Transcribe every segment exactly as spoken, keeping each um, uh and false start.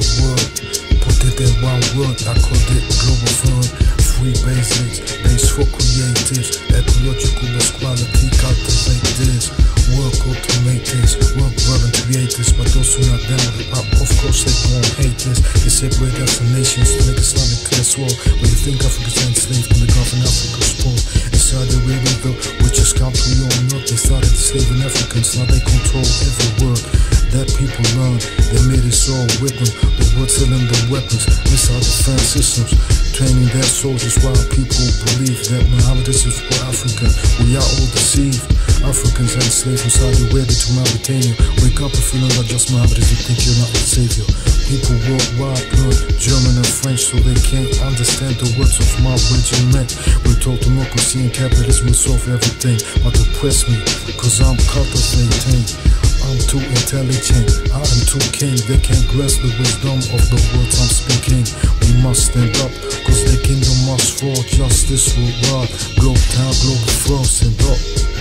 word. Put it in one word, I called it global fund. Free basics, base for creatives. Ecological best quality, cultivate this. Work, automate this. Work well and create this. But those who not down with hip hop, of course they gon' hate this. They separate us from nations to make Islamic class war. When you think Africa's enslaved and the Gulf and Africa's poor. Inside the Arabia, the richest country on earth, they started enslaving Africans. Now they control every word that people learn. They made us all with them. The world selling the weapons, missile defense systems, training their soldiers while people believe that Muhammad is for African. We are all deceived. Africans and slaves from Saudi Arabia to Mauritania. Wake up and feeling like just Muhammad is you think you're not a savior. People worldwide learn German and French so they can't understand the words of my regiment. We're told democracy and capitalism will solve everything. But oppress me, cause I'm cultivating. I'm too intelligent, I am too king. They can't grasp the wisdom of the words I'm speaking. We must stand up, cause the kingdom must fall. Justice will rise, globe town, global flow. Stand up,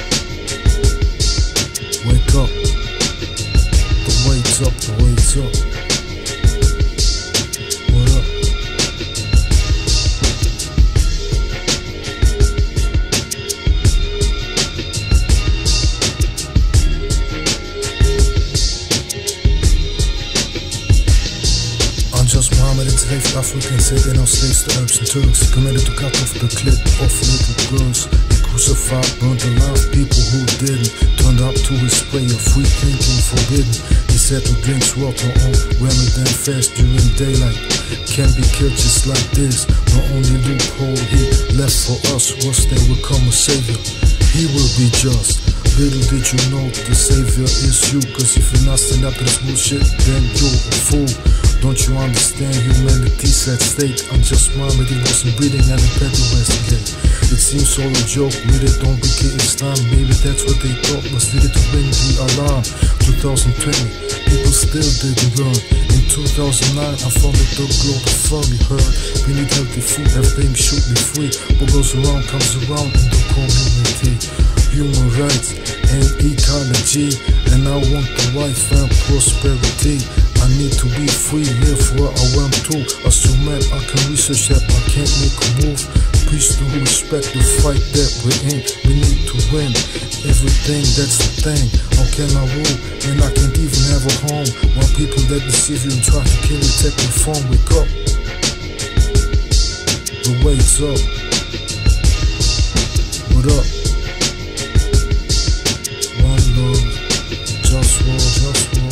wake up. The weight's up, the weight's up. What up? Just Muhammad enslaved Africans, said they're no slaves to Arabs and Turks. Committed to cut off the clip of little girls. He crucified, burned alive people who didn't. Turned up to his prayer, free thinking forbidden. He said to drink water on Ramadan fast during daylight. Can be killed just like this. The only loophole he left for us was they would come a savior. He will be just. Little did you know the savior is you. Cause if you're not standing up to this bullshit, then you're a fool. Don't you understand humanity's at stake? I'm just Muhammad, he wasn't breathing and the better investigate. It seems all a joke, really don't become Islam. Maybe that's what they thought was needed to ring the alarm. twenty twenty, people still didn't learn. In two thousand nine, I founded the global fund. We heard we need healthy food, everything should be free. What goes around comes around in the community. Human rights and ecology, and I want the life and prosperity. I need to be free, live where I want to. As to man, I can research that, I can't make a move. Peace to respect the fight that we're in. We need to win everything, that's the thing. How can I rule when I can't even have a home? While people that deceive you and try to kill you take your phone. Wake up, the weight's up. What up? One love, just war, just war.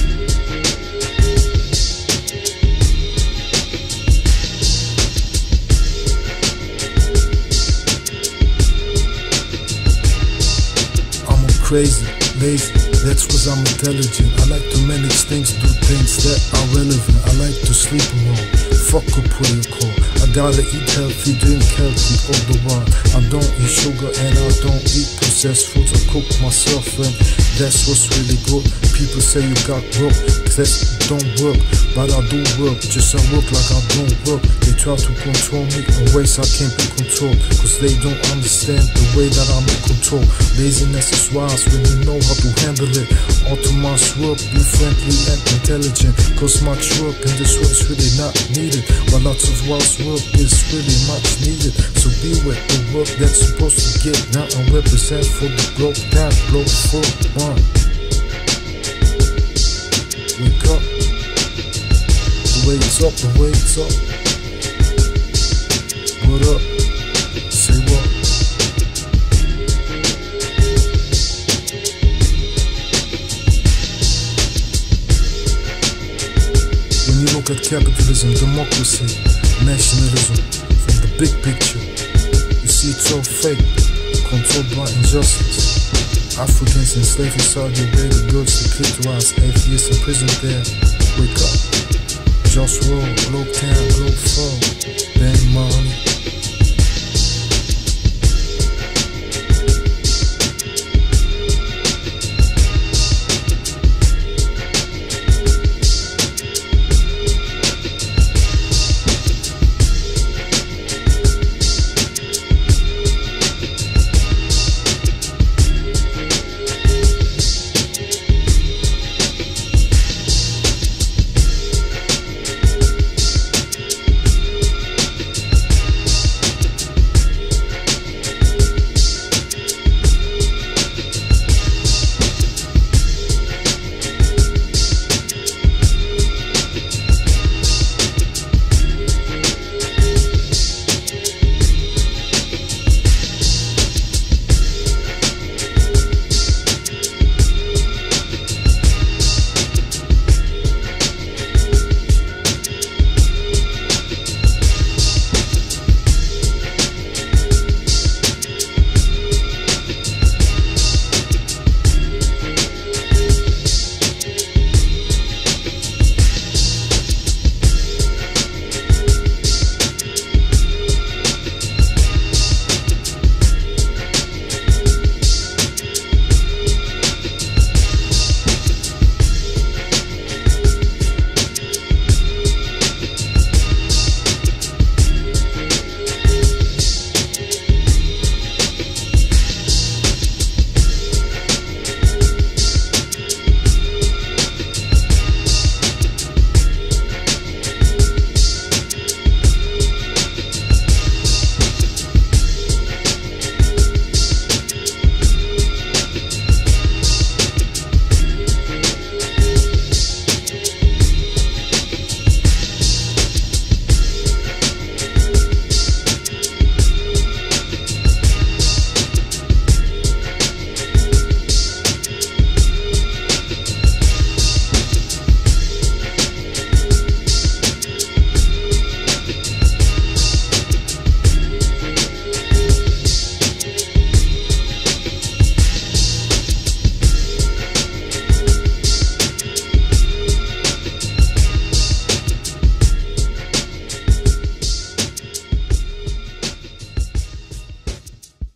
Crazy, lazy, that's cause I'm intelligent. I like to manage things, do things that are relevant. I like to sleep alone, fuck a prayer call. I gotta eat healthy, drink healthy all the while. I don't eat sugar and I don't eat processed foods. I cook myself and that's what's really good. People say you got broke, that don't work. But I do work, just I work like I don't work. They try to control me in ways I can't be controlled. Cause they don't understand the way that I'm in control. Laziness is wise when you know how to handle it. All too much work, be friendly and intelligent. Cause much work in this world is really not needed. But lots of wise work is really much needed. So be with the work that's supposed to get down and represent for the globe, that globe for one. Wake up, the weight's up, the weight's up. What up? Say what? When you look at capitalism, democracy, nationalism, from the big picture, you see it's all fake, controlled by injustice. Africans enslaved in Saudi Arabia, girls to clitoris, atheists imprisoned there. Wake up, just roll, globe town, globe fall, bang money.